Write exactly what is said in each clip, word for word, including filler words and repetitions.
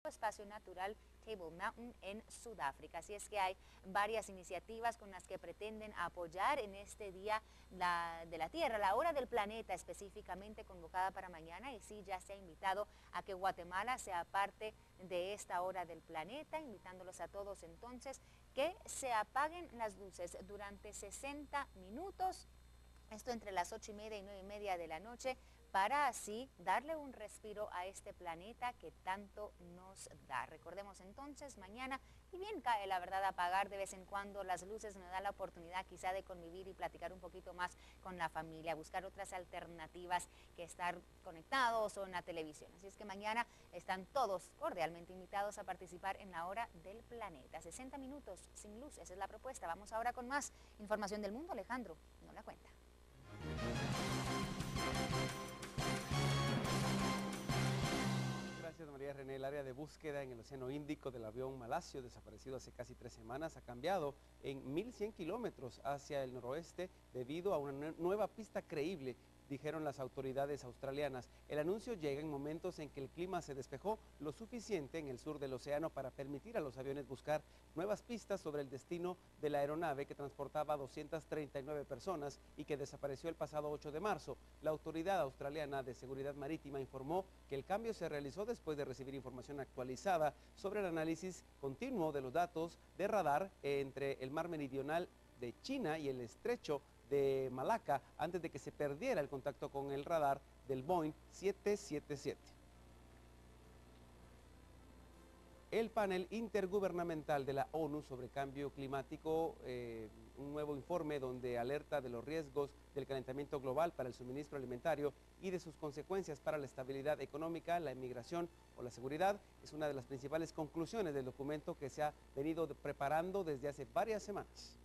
espacio natural Table Mountain en Sudáfrica. Así es que hay varias iniciativas con las que pretenden apoyar en este día la, de la Tierra, la hora del planeta específicamente convocada para mañana, y sí, ya se ha invitado a que Guatemala sea parte de esta hora del planeta, invitándolos a todos entonces que se apaguen las luces durante sesenta minutos, esto entre las ocho y media y nueve y media de la noche, para así darle un respiro a este planeta que tanto nos da. Recordemos entonces, mañana, y bien cae la verdad apagar de vez en cuando las luces, nos da la oportunidad quizá de convivir y platicar un poquito más con la familia, buscar otras alternativas que estar conectados o en la televisión. Así es que mañana están todos cordialmente invitados a participar en la hora del planeta. sesenta minutos sin luz, esa es la propuesta. Vamos ahora con más información del mundo. Alejandro no la cuenta. Gracias, María René. El área de búsqueda en el Océano Índico del avión malasio desaparecido hace casi tres semanas ha cambiado en mil cien kilómetros hacia el noroeste debido a una nueva pista creíble, dijeron las autoridades australianas. El anuncio llega en momentos en que el clima se despejó lo suficiente en el sur del océano para permitir a los aviones buscar nuevas pistas sobre el destino de la aeronave que transportaba a doscientas treinta y nueve personas y que desapareció el pasado ocho de marzo. La Autoridad Australiana de Seguridad Marítima informó que el cambio se realizó después de recibir información actualizada sobre el análisis continuo de los datos de radar entre el mar meridional de China y el estrecho de Malaca antes de que se perdiera el contacto con el radar del Boeing siete siete siete. El panel intergubernamental de la ONU sobre cambio climático, eh, un nuevo informe donde alerta de los riesgos del calentamiento global para el suministro alimentario y de sus consecuencias para la estabilidad económica, la inmigración o la seguridad, es una de las principales conclusiones del documento que se ha venido preparando desde hace varias semanas.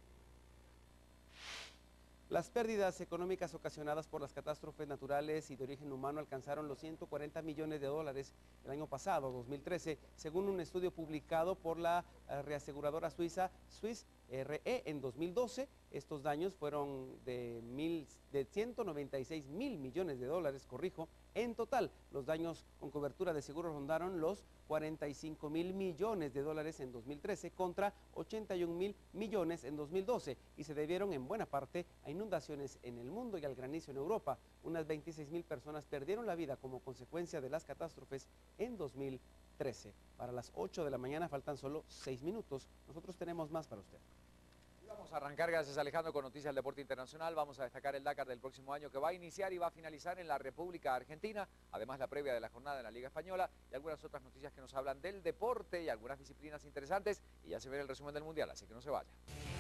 Las pérdidas económicas ocasionadas por las catástrofes naturales y de origen humano alcanzaron los ciento cuarenta millones de dólares el año pasado, dos mil trece, según un estudio publicado por la reaseguradora suiza Swiss R E en dos mil doce. Estos daños fueron de, mil, de ciento noventa y seis mil millones de dólares, corrijo. En total, los daños con cobertura de seguro rondaron los cuarenta y cinco mil millones de dólares en dos mil trece contra ochenta y un mil millones en dos mil doce y se debieron en buena parte a inundaciones en el mundo y al granizo en Europa. Unas veintiséis mil personas perdieron la vida como consecuencia de las catástrofes en dos mil trece. Para las ocho de la mañana faltan solo seis minutos. Nosotros tenemos más para usted. Vamos a arrancar, gracias Alejandro, con noticias del deporte internacional. Vamos a destacar el Dakar del próximo año que va a iniciar y va a finalizar en la República Argentina. Además, la previa de la jornada en la Liga Española y algunas otras noticias que nos hablan del deporte y algunas disciplinas interesantes. Y ya se ve el resumen del Mundial, así que no se vaya.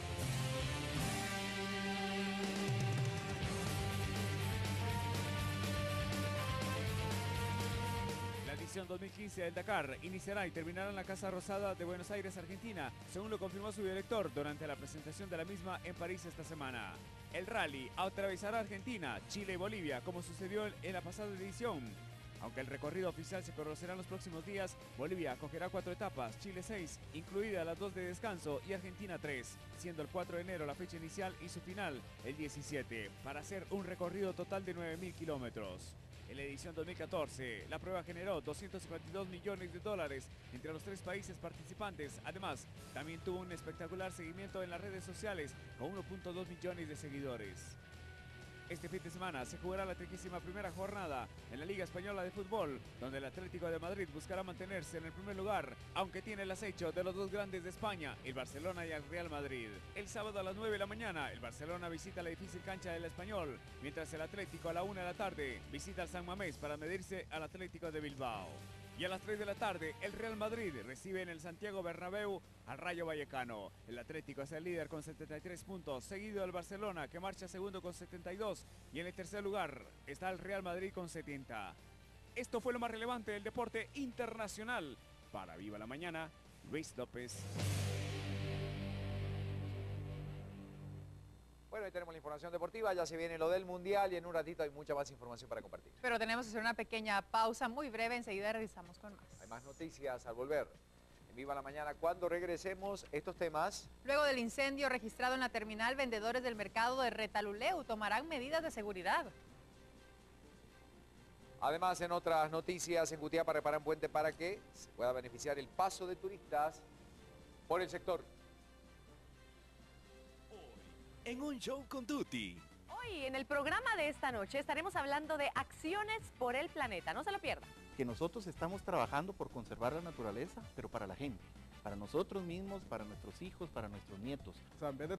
La edición dos mil quince del Dakar iniciará y terminará en la Casa Rosada de Buenos Aires, Argentina, según lo confirmó su director durante la presentación de la misma en París esta semana. El rally atravesará Argentina, Chile y Bolivia, como sucedió en la pasada edición. Aunque el recorrido oficial se conocerá en los próximos días, Bolivia acogerá cuatro etapas, Chile seis, incluidas las dos de descanso, y Argentina tres, siendo el cuatro de enero la fecha inicial y su final el diecisiete, para hacer un recorrido total de nueve mil kilómetros. En la edición dos mil catorce, la prueba generó doscientos cincuenta y dos millones de dólares entre los tres países participantes. Además, también tuvo un espectacular seguimiento en las redes sociales con uno punto dos millones de seguidores. Este fin de semana se jugará la trigésima primera jornada en la Liga Española de Fútbol, donde el Atlético de Madrid buscará mantenerse en el primer lugar, aunque tiene el acecho de los dos grandes de España, el Barcelona y el Real Madrid. El sábado a las nueve de la mañana, el Barcelona visita la difícil cancha del Español, mientras el Atlético a la una de la tarde visita al San Mamés para medirse al Atlético de Bilbao. Y a las tres de la tarde, el Real Madrid recibe en el Santiago Bernabéu al Rayo Vallecano. El Atlético es el líder con setenta y tres puntos, seguido del Barcelona, que marcha segundo con setenta y dos. Y en el tercer lugar está el Real Madrid con setenta. Esto fue lo más relevante del deporte internacional. Para Viva la Mañana, Luis López. Bueno, ahí tenemos la información deportiva, ya se viene lo del Mundial y en un ratito hay mucha más información para compartir. Pero tenemos que hacer una pequeña pausa muy breve, enseguida regresamos con más. Hay más noticias al volver. En Viva la Mañana, cuando regresemos, estos temas. Luego del incendio registrado en la terminal, vendedores del mercado de Retaluleu tomarán medidas de seguridad. Además, en otras noticias, en Cutiapa reparan puente para que se pueda beneficiar el paso de turistas por el sector. En un show con Tuti. Hoy, en el programa de esta noche, estaremos hablando de acciones por el planeta. No se lo pierdan. Que nosotros estamos trabajando por conservar la naturaleza, pero para la gente, para nosotros mismos, para nuestros hijos, para nuestros nietos. O sea, en vez de